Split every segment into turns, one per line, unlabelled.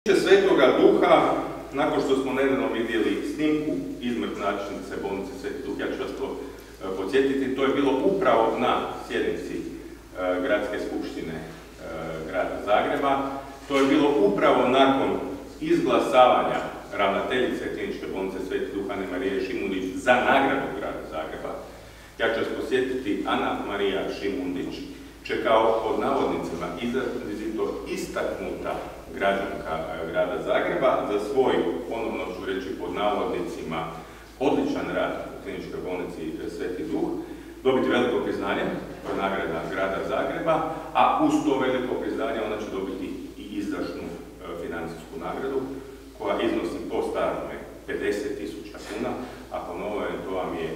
Svetoga Duha, nakon što smo nedavno vidjeli snimku izmrtnačnice bolnice Sveti Duh, ja ću vas to podsjetiti, to je bilo upravo na sjednici Gradske skupštine grada Zagreba. To je bilo upravo nakon izglasavanja ravnateljice kliničke bolnice Sveti Duh Ane Marije Šimundić za nagradu grada Zagreba. Ja ću vas podsjetiti, Ana Marija Šimundić će kao pod navodnicima izrazito istaknuta građanka grada Zagreba za svoj, ponovno ću reći pod navodnicima, odličan rad u kliničkoj bolnici Sveti Duh, dobiti veliko priznanje, to je nagrada grada Zagreba, a uz to veliko priznanje ona će dobiti i izdašnu financijsku nagradu koja iznosi po starome 50.000 kuna, a po novome to vam je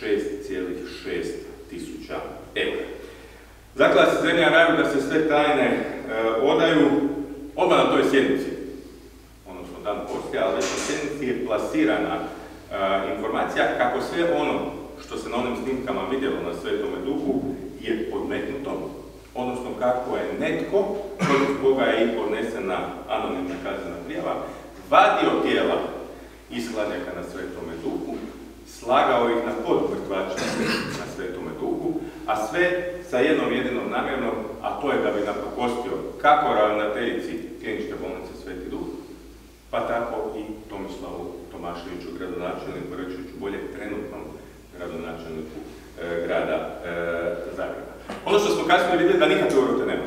6,6 tisuća eura. Zaklada se zemlja raju da se sve tajne odaju odmah na toj sjednici, odnosno dan poslije, ali već na sjednici je plasirana informacija kako sve ono što se na onim snimkama vidjelo na Svetome Duhu je podmetnuto, odnosno kako je netko, protiv koga je i podnesena anonimna kaznena prijava, vadio tijela iz hladnjaka na Svetome Duhu, slagao ih na podmrtvačnice na Svetome Duhu, a sve sa jednom jedinom namjerom, a to je da bi napakostio kako ravnateljici kliničke bolnice Sveti Duh, pa tako i Tomislavu Tomaševiću, gradonačelniku, reći ću bolje trenutnom gradonačelniku grada Zagreba. Ono što smo kasnije vidjeli da nikakve urote nema.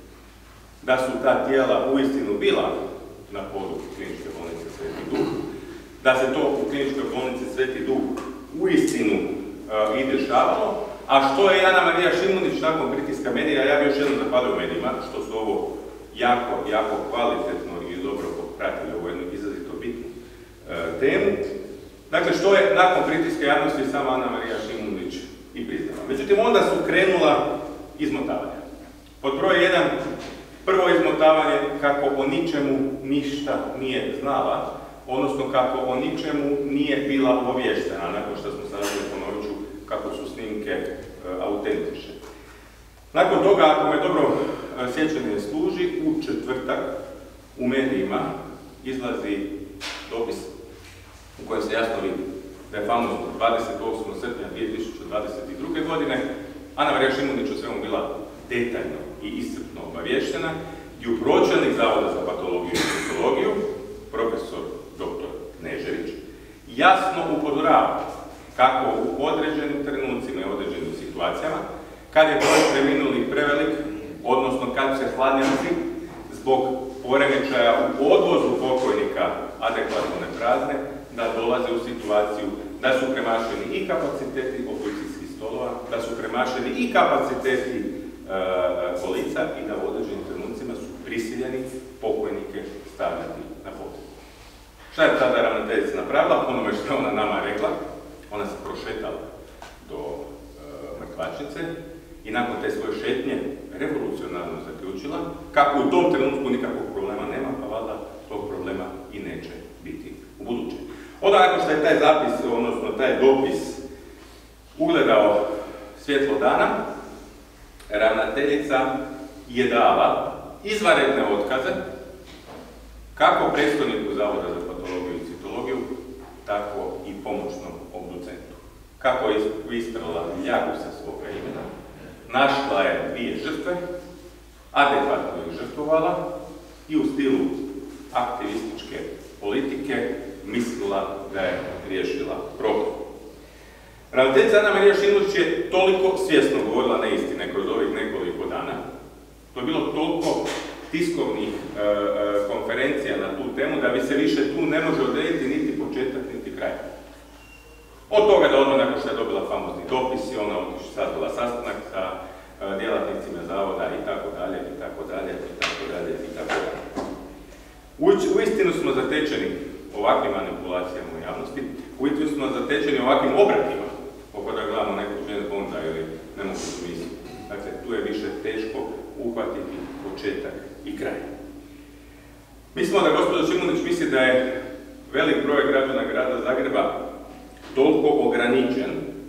Da su ta tijela uistinu bila na podu kliničke bolnice Sveti Duh, da se to u kliničkoj bolnici Sveti Duh uistinu i dešavalo, a što je Ana Marija Šimundić nakon pritiska medija, ja bih još jednom zahvalio medijima, što su ovo jako kvalitetno i dobro pratili ovu jednu izrazito bitnu temu. Dakle, što je nakon pritiska javnosti sama Ana Marija Šimundić i priznala. Međutim, onda su krenula izmotavanja. Pod broj 1, prvo izmotavanje kako o ničemu ništa nije znala, odnosno kako o ničemu nije bila obavještena, nakon što smo saznali, ponovit ću, kako su snimke autentične. Nakon toga, ako me dobro sjećanje služi, u četvrtak u medijima izlazi dopis u kojem se jasno vidi da je famozno 28. srpnja 2022. godine Ana Marija Šimundić o svemu bila detaljno i iscrpno obavještena i u pročelnik Zavoda za patologiju i citologiju, profesor dr. Nežević, jasno upozorava kako u određenim trenucima i određenim situacijama, kad je broj preminulih prevelik, odnosno kad se hladnjaci zbog poremećaja u odvozu pokojnika adekvatno ne prazne, da dolaze u situaciju da su premašeni i kapaciteti operacijskih stolova, da su premašeni i kapaciteti kolica i da u određenim trenucima su prisiljeni pokojnike stavljati na pod. Šta je tada ravnateljica napravila? Onome što je ona nama rekla, ona se prošetala do mrtvačnice i nakon te svoje šetnje revolucionarno zaključila kako u tom trenutku nikakvog problema nema, pa valjda tog problema i neće biti u buduće. Onda nakon što je taj zapis, odnosno taj dopis ugledao svjetlo dana, ravnateljica je dala izvanredne otkaze kako predstojniku Zavoda za patologiju i citologiju, tako i pomoćnom obducentu. Kako je isprala ljagu sa svoga imena, našla je 2 žrtve, adekvatno ih žrtvovala i u stilu aktivističke politike mislila da je riješila problem. Ravnateljica Ana Marija Šimundić je toliko svjesno govorila neistine kroz ovih nekoliko dana, to je bilo toliko tiskovnih konferencija na tu temu da bi se više tu ne može odrediti niti početak, niti kraj. Od toga da odmah nakon što je dobila famozni dopis i ona sazvala sastanak sa djelatnicima zavoda i tako dalje, i tako dalje, i tako dalje, i tako dalje. Uistinu smo zatečeni ovakvim manipulacijama u javnosti, uistinu smo zatečeni ovakvim obratima, oko da gledamo nekog James Bonda ili nemoguću misiju. Dakle, tu je više teško uhvatiti početak i kraj. Mislimo da gospođa Šimundić misli da je velik broj građana grada Zagreba toliko ograničen,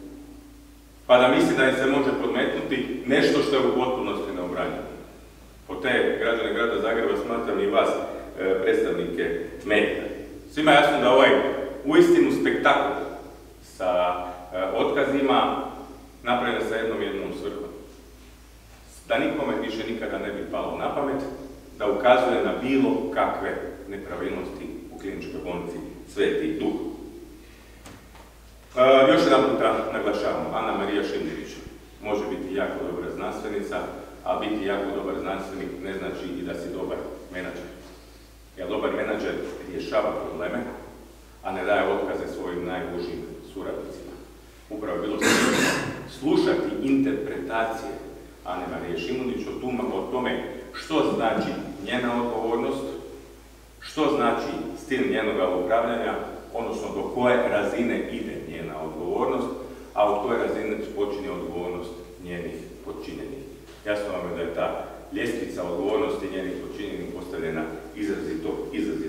pa da misli da im se može podmetnuti nešto što je u potpunosti neobranjeno. Po te građane grada Zagreba smatram i vas predstavnike medija. Svima je jasno da ovaj uistinu spektakl sa otkazima napravljen sa jednom svrhom. Da nikome više nikada ne bi palo na pamet da ukazuje na bilo kakve nepravilnosti u kliničkoj bolnici Sveti Duh. Još jedan puta naglašavamo, Ana Marija Šimljević može biti jako dobra znanstvenica, a biti jako dobar znanstvenik ne znači i da si dobar menadžer. Jer dobar menadžer rješava probleme, a ne daje otkaze svojim najužim suradnicima. Upravo je bilo slušati interpretacije Ane Marije Šimunić o tome što znači njena odgovornost, što znači stil njenoga upravljanja, odnosno do koje razine ide njena odgovornost, a od koje razine počinje odgovornost njenih podčinjenih. Jasno vam je da je ta ljestvica odgovornosti njenih podčinjenih postavljena izrazito